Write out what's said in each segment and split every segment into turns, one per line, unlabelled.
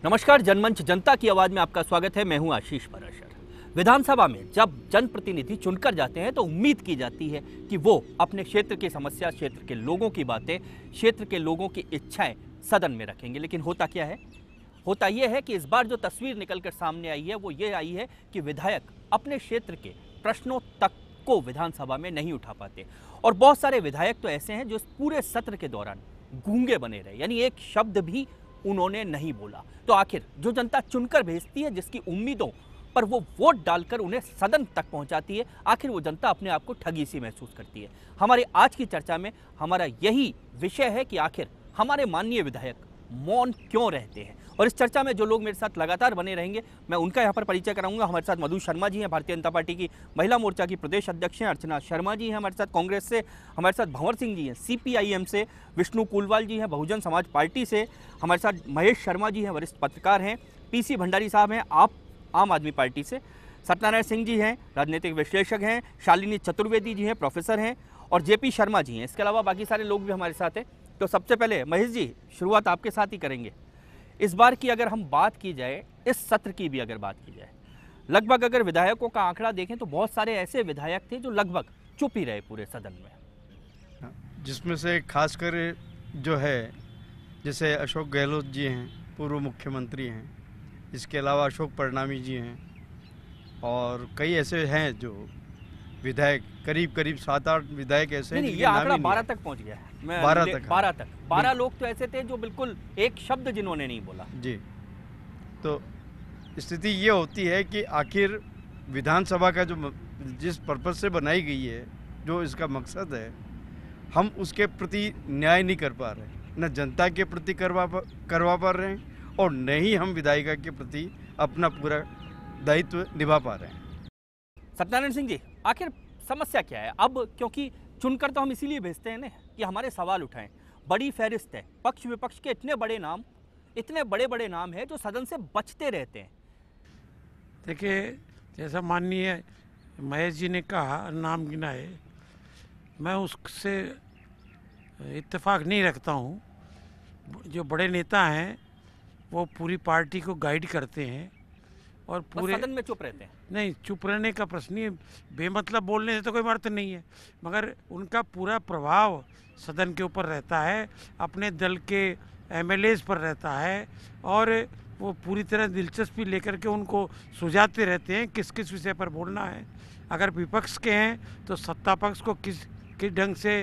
नमस्कार, जनमंच जनता की आवाज में आपका स्वागत है। मैं हूं आशीष पराशर। विधानसभा में जब जनप्रतिनिधि चुनकर जाते हैं तो उम्मीद की जाती है कि वो अपने क्षेत्र की समस्या, क्षेत्र के लोगों की बातें, क्षेत्र के लोगों की इच्छाएं सदन में रखेंगे। लेकिन होता क्या है? होता यह है कि इस बार जो तस्वीर निकलकर सामने आई है वो ये आई है कि विधायक अपने क्षेत्र के प्रश्नों तक को विधानसभा में नहीं उठा पाते। और बहुत सारे विधायक तो ऐसे हैं जो इस पूरे सत्र के दौरान गूंगे बने रहे, यानी एक शब्द भी उन्होंने नहीं बोला। तो आखिर जो जनता चुनकर भेजती है, जिसकी उम्मीदों पर वो वोट डालकर उन्हें सदन तक पहुंचाती है, आखिर वो जनता अपने आप को ठगी सी महसूस करती है। हमारे आज की चर्चा में हमारा यही विषय है कि आखिर हमारे माननीय विधायक मौन क्यों रहते हैं। और इस चर्चा में जो लोग मेरे साथ लगातार बने रहेंगे, मैं उनका यहाँ पर परिचय कराऊंगा। हमारे साथ मधु शर्मा जी हैं, भारतीय जनता पार्टी की महिला मोर्चा की प्रदेश अध्यक्ष हैं। अर्चना शर्मा जी हैं हमारे साथ कांग्रेस से। हमारे साथ भंवर सिंह जी हैं CPIM से। विष्णु कुलवाल जी हैं बहुजन समाज पार्टी से। हमारे साथ महेश शर्मा जी हैं, वरिष्ठ पत्रकार हैं। PC भंडारी साहब हैं, आप आम आदमी पार्टी से। सत्यनारायण सिंह जी हैं, राजनीतिक विश्लेषक हैं। शालिनी चतुर्वेदी जी हैं, प्रोफेसर हैं। और JP शर्मा जी हैं। इसके अलावा बाकी सारे लोग भी हमारे साथ हैं। तो सबसे पहले महेश जी, शुरुआत आपके साथ ही करेंगे। इस बार की अगर हम बात की जाए, इस सत्र की भी अगर बात की जाए, लगभग अगर विधायकों का आंकड़ा देखें तो बहुत सारे ऐसे विधायक थे जो लगभग चुप ही रहे पूरे सदन में,
जिसमें से खासकर जो है जैसे अशोक गहलोत जी हैं, पूर्व मुख्यमंत्री हैं। इसके अलावा अशोक परनामी जी हैं और कई ऐसे हैं जो विधायक, करीब 7-8 विधायक ऐसे हैं।
ये आंकड़ा 12 तक पहुंच गया है। 12 तक 12 लोग तो ऐसे थे जो बिल्कुल एक शब्द जिन्होंने नहीं बोला
जी। तो स्थिति ये होती है कि आखिर विधानसभा का जो जिस पर्पज से बनाई गई है, जो इसका मकसद है, हम उसके प्रति न्याय नहीं कर पा रहे, न जनता के प्रति करवा पा रहे हैं और न ही हम विधायिका के प्रति अपना पूरा दायित्व निभा पा रहे हैं।
सत्यनारायण सिंह जी, आखिर समस्या क्या है? अब क्योंकि चुनकर तो हम इसीलिए भेजते हैं ना कि हमारे सवाल उठाएं। बड़ी फहरिस्त है, पक्ष विपक्ष के इतने बड़े नाम हैं जो सदन से बचते रहते हैं।
देखिए, जैसा माननीय महेश जी ने कहा, नाम गिनाए, मैं उससे इत्तेफाक नहीं रखता हूँ। जो बड़े नेता हैं वो पूरी पार्टी को गाइड करते हैं और पूरे
सदन में चुप रहते हैं। नहीं,
चुप रहने का प्रश्न नहीं है। बेमतलब बोलने से तो कोई अर्थ नहीं है, मगर उनका पूरा प्रभाव सदन के ऊपर रहता है, अपने दल के MLAs पर रहता है और वो पूरी तरह दिलचस्पी लेकर के उनको सुझाते रहते हैं किस किस विषय पर बोलना है। अगर विपक्ष के हैं तो सत्ता पक्ष को किस ढंग से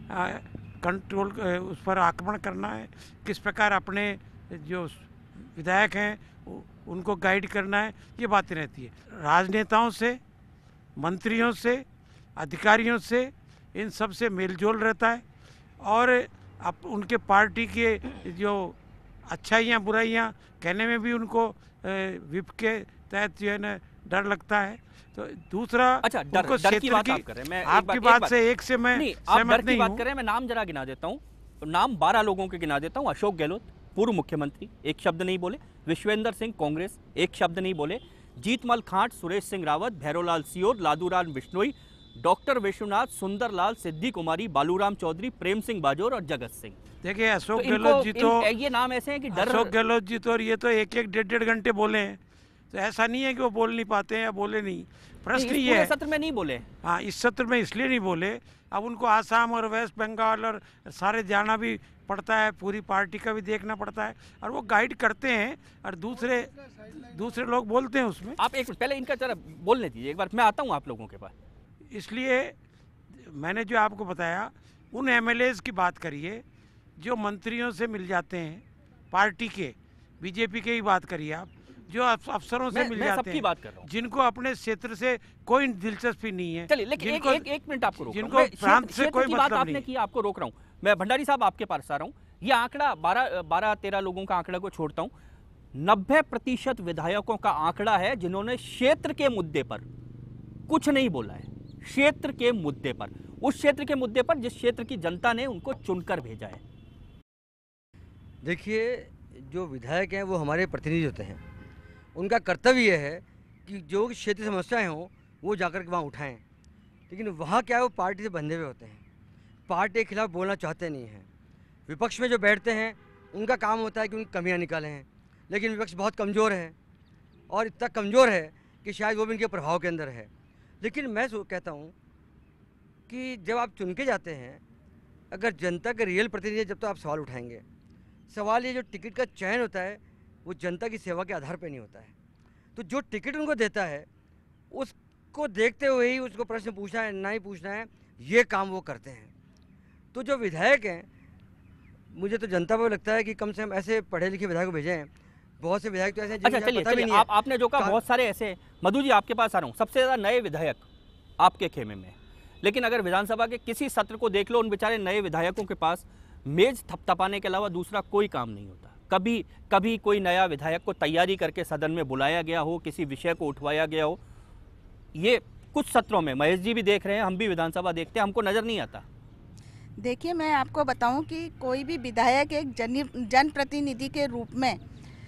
कंट्रोल, उस पर आक्रमण करना है, किस प्रकार अपने जो विधायक हैं उनको गाइड करना है, ये बातें रहती है। राजनेताओं से, मंत्रियों से, अधिकारियों से, इन सब से मेलजोल रहता है और अब उनके पार्टी के जो अच्छाइयाँ बुराइयाँ कहने में भी उनको विप के तहत जो है ना डर लगता है। तो दूसरा,
अच्छा, डर की बात आप कर रहे हैं। मैं
आपकी बात से एक से मैं सहमत नहीं हूँ।
बात कर रहे हैं, मैं नाम जरा गिना देता हूँ। तो नाम 12 लोगों के गिना देता हूँ। अशोक गहलोत, पूर्व मुख्यमंत्री, एक शब्द नहीं बोले। विश्वेंद्र सिंह, कांग्रेस, एक शब्द नहीं बोले। जीतमल खांट, सुरेश सिंह रावत, भैरोलाल सियोर, लादूराम बिश्नोई, डॉक्टर विश्वनाथ, सुंदरलाल, सिद्धि कुमारी, बालूराम चौधरी, प्रेम सिंह बाजोर और जगत सिंह।
देखिए, अशोक गहलोत जी तो
ये नाम ऐसे हैं कि
अशोक गहलोत जी तो, और ये तो 1-1, 1.5 घंटे बोले हैं। तो ऐसा नहीं है कि वो बोल नहीं पाते हैं या बोले नहीं। प्रश्न ये है,
सत्र में नहीं बोले।
हाँ, इस सत्र में इसलिए नहीं बोले। अब उनको आसाम और वेस्ट बंगाल और सारे जाना भी पड़ता है, पूरी पार्टी का भी देखना पड़ता है और वो गाइड करते हैं और दूसरे लोग बोलते हैं उसमें।
आप एक पहले इनका जरा बोलने दीजिए, एक बार मैं आता हूँ आप लोगों के पास।
इसलिए मैंने जो आपको बताया, उन MLAs की बात करिए जो मंत्रियों से मिल जाते हैं, पार्टी के, BJP के ही बात करिए आप, जो अफसरों से मिल जाते हैं,
बात कर रहा हूं,
जिनको अपने क्षेत्र से कोई दिलचस्पी नहीं है।
चलिए, लेकिन एक मिनट आपको रोक रहा हूं।
जिनको प्रांत से कोई मतलब नहीं
है। आपको रोक रहा हूं मैं। भंडारी साहब, आपके पास आ रहा हूं। ये आंकड़ा 12-13 लोगों का आंकड़ा को छोड़ता हूं, 90% विधायकों का आंकड़ा है जिन्होंने क्षेत्र के मुद्दे पर कुछ नहीं बोला है। क्षेत्र के मुद्दे पर, उस क्षेत्र के मुद्दे पर जिस क्षेत्र की जनता ने उनको चुनकर भेजा है।
देखिए, जो विधायक हैं वो हमारे प्रतिनिधि होते हैं। उनका कर्तव्य यह है कि जो क्षेत्रीय समस्याएं हों वो जाकर के वहाँ उठाएं। लेकिन वहाँ क्या है, वो पार्टी से बंधे हुए होते हैं, पार्टी के खिलाफ बोलना चाहते नहीं हैं। विपक्ष में जो बैठते हैं उनका काम होता है कि उनकी कमियां निकालें हैं। लेकिन विपक्ष बहुत कमज़ोर है और इतना कमज़ोर है कि शायद वो भी इनके प्रभाव के अंदर है। लेकिन मैं कहता हूँ कि जब आप चुन के जाते हैं, अगर जनता के रियल प्रतिनिधि जब तो आप सवाल उठाएंगे। सवाल ये जो टिकट का चयन होता है वो जनता की सेवा के आधार पर नहीं होता है। तो जो टिकट उनको देता है उसको देखते हुए ही उसको प्रश्न पूछना है ना ही पूछना है, ये काम वो करते हैं। तो जो विधायक हैं, मुझे तो जनता को लगता है कि कम से कम ऐसे पढ़े लिखे विधायक को भेजें। बहुत से विधायक तो ऐसे हैं
अच्छा
जिनको पता भी
चलिए,
नहीं है।
आपने जो कहा बहुत सारे ऐसे हैं। मधु जी आपके पास आ रहा हूँ, सबसे ज़्यादा नए विधायक आपके खेमे में, लेकिन अगर विधानसभा के किसी सत्र को देख लो, उन बेचारे नए विधायकों के पास मेज थपथपाने के अलावा दूसरा कोई काम नहीं होता। कभी कोई नया विधायक को तैयारी करके सदन में बुलाया गया हो, किसी विषय को उठवाया गया हो, ये कुछ सत्रों में महेश जी भी देख रहे हैं, हम भी विधानसभा देखते हैं, हमको नज़र नहीं आता।
देखिए, मैं आपको बताऊं कि कोई भी विधायक एक जनप्रतिनिधि के रूप में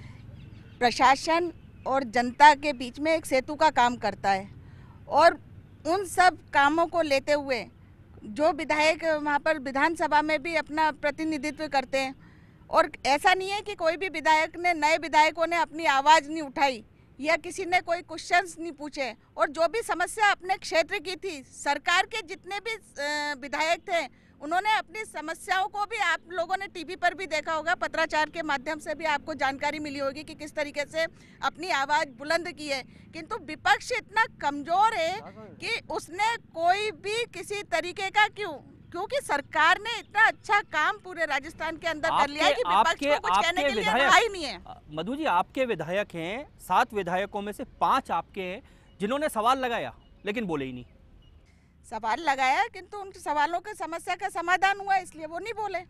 प्रशासन और जनता के बीच में एक सेतु का काम करता है, और उन सब कामों को लेते हुए जो विधायक वहाँ पर विधानसभा में भी अपना प्रतिनिधित्व करते हैं। और ऐसा नहीं है कि कोई भी विधायक ने, नए विधायकों ने अपनी आवाज़ नहीं उठाई या किसी ने कोई क्वेश्चंस नहीं पूछे, और जो भी समस्या अपने क्षेत्र की थी, सरकार के जितने भी विधायक थे उन्होंने अपनी समस्याओं को भी, आप लोगों ने टीवी पर भी देखा होगा, पत्राचार के माध्यम से भी आपको जानकारी मिली होगी कि किस तरीके से अपनी आवाज़ बुलंद की है। किंतु विपक्ष इतना कमज़ोर है कि उसने कोई भी किसी तरीके का, क्योंकि सरकार ने इतना अच्छा काम पूरे राजस्थान के अंदर कर लिया है कि विपक्ष को कुछ कहने के लिए रहा ही नहीं है।
मधु जी, आपके विधायक हैं, 7 विधायकों में से 5 आपके हैं जिन्होंने सवाल लगाया लेकिन बोले ही नहीं।
सवाल लगाया किंतु उन सवालों के समस्या का समाधान हुआ, इसलिए वो नहीं बोले।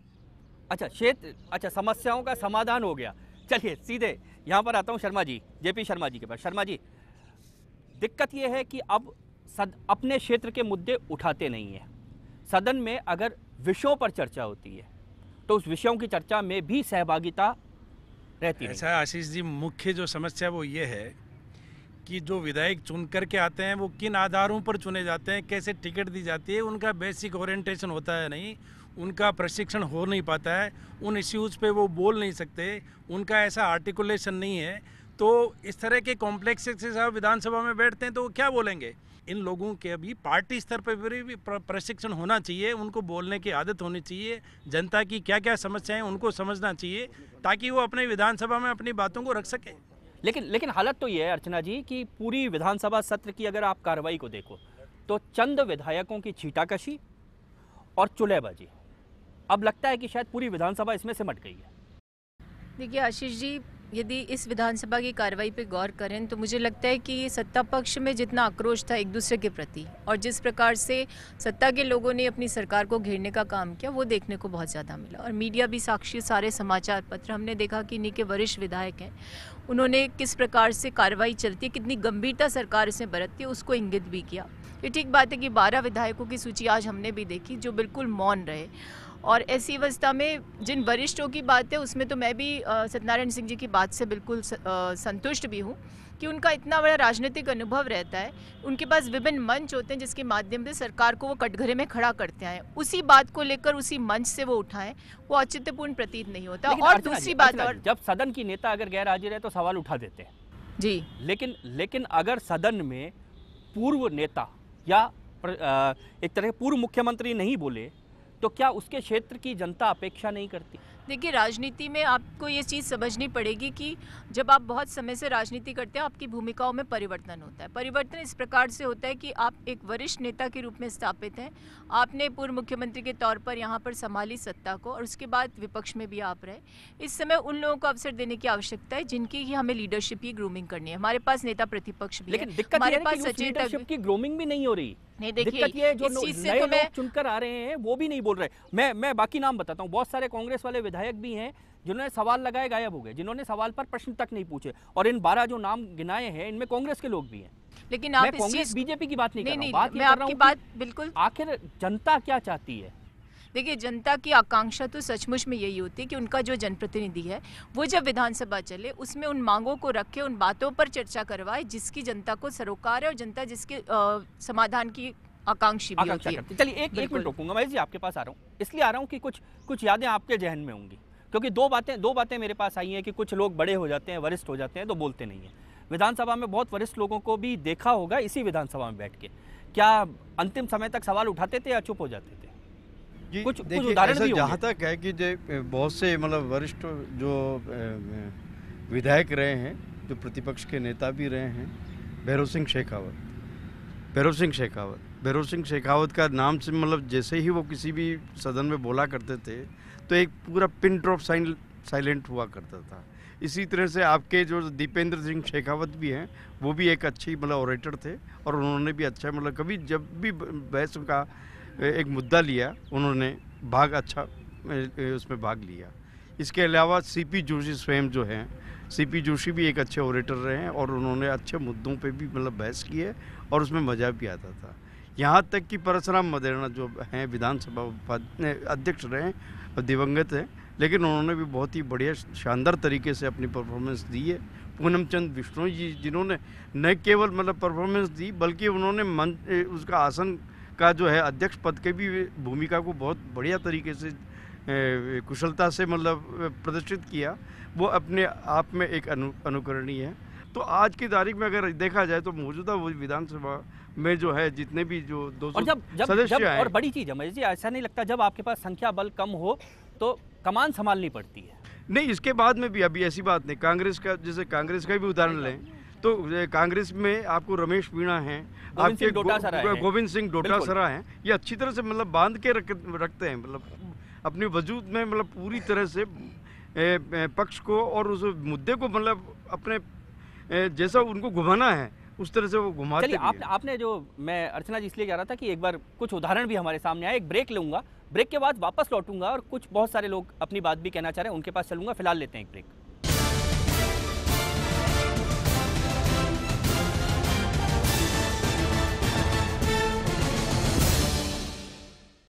अच्छा, समस्याओं का समाधान हो गया। चलिए सीधे यहाँ पर आता हूँ शर्मा जी, जेपी शर्मा जी के पास। शर्मा जी, दिक्कत ये है कि अब अपने क्षेत्र के मुद्दे उठाते नहीं हैं। सदन में अगर विषयों पर चर्चा होती है तो उस विषयों की चर्चा में भी सहभागिता रहती है।
ऐसा आशीष जी, मुख्य जो समस्या वो ये है कि जो विधायक चुन करके आते हैं वो किन आधारों पर चुने जाते हैं, कैसे टिकट दी जाती है, उनका बेसिक ओरिएंटेशन होता है नहीं, उनका प्रशिक्षण हो नहीं पाता है, उन इश्यूज़ पे वो बोल नहीं सकते, उनका ऐसा आर्टिकुलेशन नहीं है। तो इस तरह के कॉम्प्लेक्स से साहब विधानसभा में बैठते हैं तो वो क्या बोलेंगे। इन लोगों के भी पार्टी स्तर पर भी प्रशिक्षण होना चाहिए, उनको बोलने की आदत होनी चाहिए, जनता की क्या क्या समस्याएं उनको समझना चाहिए ताकि वो अपने विधानसभा में अपनी बातों को रख सकें।
लेकिन हालत तो ये है अर्चना जी कि पूरी विधानसभा सत्र की अगर आप कार्रवाई को देखो तो चंद विधायकों की छीटाकशी और चुलेबाजी, अब लगता है कि शायद पूरी विधानसभा इसमें सिमट गई है।
देखिए आशीष जी, यदि इस विधानसभा की कार्रवाई पे गौर करें तो मुझे लगता है कि सत्ता पक्ष में जितना आक्रोश था एक दूसरे के प्रति और जिस प्रकार से सत्ता के लोगों ने अपनी सरकार को घेरने का काम किया वो देखने को बहुत ज़्यादा मिला। और मीडिया भी साक्षी, सारे समाचार पत्र, हमने देखा कि इन्हीं के वरिष्ठ विधायक हैं, उन्होंने किस प्रकार से कार्रवाई चलती है, कितनी गंभीरता सरकार इसमें बरतती है, उसको इंगित भी किया। ये ठीक बात है कि 12 विधायकों की सूची आज हमने भी देखी जो बिल्कुल मौन रहे। और ऐसी अवस्था में जिन वरिष्ठों की बात है उसमें तो मैं भी सत्यनारायण सिंह जी की बात से बिल्कुल संतुष्ट भी हूँ कि उनका इतना बड़ा राजनीतिक अनुभव रहता है, उनके पास विभिन्न मंच होते हैं जिसके माध्यम से सरकार को वो कटघरे में खड़ा करते हैं, उसी बात को लेकर उसी मंच से वो उठाएं, वो औचित्यपूर्ण प्रतीत नहीं होता। और दूसरी बात, और जब
सदन की नेता अगर गैर हाजिर है तो सवाल उठा देते हैं
जी,
लेकिन अगर सदन में पूर्व नेता या एक तरह पूर्व मुख्यमंत्री नहीं बोले तो क्या उसके क्षेत्र की जनता अपेक्षा नहीं करती?
देखिए, राजनीति में आपको ये चीज़ समझनी पड़ेगी कि जब आप बहुत समय से राजनीति करते हैं आपकी भूमिकाओं में परिवर्तन होता है। परिवर्तन इस प्रकार से होता है कि आप एक वरिष्ठ नेता के रूप में स्थापित हैं, आपने पूर्व मुख्यमंत्री के तौर पर यहाँ पर संभाली सत्ता को और उसके बाद विपक्ष में भी आप रहे। इस समय उन लोगों को अवसर देने की आवश्यकता है जिनकी ही हमें लीडरशिप की ग्रूमिंग करनी है। हमारे पास नेता प्रतिपक्ष भी
लेकिन
है,
दिक्कत
हमारे
ये है
पास
कि उस
सचिव
लीडरशिप की ग्रूमिंग भी नहीं हो रही।
नहीं, देखिए
दिक्कत ये है जो
इस चीज़ से
नए
तो मैं
लोग चुनकर आ रहे हैं वो भी नहीं बोल रहे। मैं बाकी नाम बताता हूँ, बहुत सारे कांग्रेस वाले विधायक भी हैं जिन्होंने सवाल लगाए गायब हो गए, जिन्होंने सवाल पर प्रश्न तक नहीं पूछे। और इन 12 जो नाम गिनाए हैं इनमें कांग्रेस के लोग भी हैं।
लेकिन आप
मैं कांग्रेस बीजेपी की बात नहीं कर रहा हूं,
मैं आपकी बात बिल्कुल,
आखिर जनता क्या चाहती है?
देखिए, जनता की आकांक्षा तो सचमुच में यही होती है कि उनका जो जनप्रतिनिधि है वो जब विधानसभा चले उसमें उन मांगों को रखे, उन बातों पर चर्चा करवाए जिसकी जनता को सरोकार है और जनता जिसके समाधान की आकांक्षी भी होती है।
चलिए एक मिनट रोकूंगा, महेश जी आपके पास आ रहा हूँ, इसलिए आ रहा हूँ कि कुछ यादें आपके जहन में होंगी। क्योंकि दो बातें मेरे पास आई हैं कि कुछ लोग बड़े हो जाते हैं, वरिष्ठ हो जाते हैं तो बोलते नहीं हैं। विधानसभा में बहुत वरिष्ठ लोगों को भी देखा होगा इसी विधानसभा में बैठ के, क्या अंतिम समय तक सवाल उठाते थे या चुप हो जाते थे? कुछ
देखिए,
उदाहरण
ऐसा
भी होंगे।
जहाँ तक है कि बहुत से मतलब वरिष्ठ जो विधायक रहे हैं, जो प्रतिपक्ष के नेता भी रहे हैं, भैरव सिंह शेखावत का नाम से मतलब जैसे ही वो किसी भी सदन में बोला करते थे तो एक पूरा पिन ड्रॉप साइलेंट हुआ करता था। इसी तरह से आपके जो दीपेंद्र सिंह शेखावत भी हैं, वो भी एक अच्छी मतलब ऑरेटर थे और उन्होंने भी अच्छा मतलब कभी जब भी बहस का एक मुद्दा लिया उन्होंने उसमें भाग लिया। इसके अलावा सीपी जोशी स्वयं जो हैं, सीपी जोशी भी एक अच्छे ऑरेटर रहे हैं और उन्होंने अच्छे मुद्दों पे भी मतलब बहस की है और उसमें मज़ा भी आता था। यहाँ तक कि परशुराम मदेरणा जो हैं विधानसभा अध्यक्ष रहे हैं और दिवंगत हैं, लेकिन उन्होंने भी बहुत ही बढ़िया शानदार तरीके से अपनी परफॉर्मेंस दी है। पूनम चंद बिश्नोई जी जिन्होंने न केवल मतलब परफॉर्मेंस दी बल्कि उन्होंने उसका आसन का जो है अध्यक्ष पद के भी भूमिका को बहुत बढ़िया तरीके से कुशलता से मतलब प्रदर्शित किया। वो अपने आप में एक अनुकरणीय है। तो आज की तारीख में अगर देखा जाए तो मौजूदा विधानसभा में जो है जितने भी जो 200 सदस्य हैं,
और बड़ी चीज़ है जी, ऐसा नहीं लगता जब आपके पास संख्या बल कम हो तो कमान संभालनी पड़ती है?
नहीं, इसके बाद में भी अभी ऐसी बात नहीं। कांग्रेस का जैसे कांग्रेस का भी उदाहरण लें तो कांग्रेस में आपको रमेश मीणा हैं, आपके गोविंद सिंह डोटासरा हैं, ये अच्छी तरह से मतलब बांध के रखते हैं, मतलब अपने वजूद में मतलब पूरी तरह से पक्ष को और उस मुद्दे को मतलब अपने जैसा उनको घुमाना है उस तरह से वो घुमाते भी हैं।
आपने जो, मैं अर्चना जी इसलिए कह रहा था कि एक बार कुछ उदाहरण भी हमारे सामने आए। एक ब्रेक लूंगा, ब्रेक के बाद वापस लौटूंगा और कुछ बहुत सारे लोग अपनी बात भी कहना चाह रहे हैं, उनके पास चलूंगा। फिलहाल लेते हैं एक ब्रेक।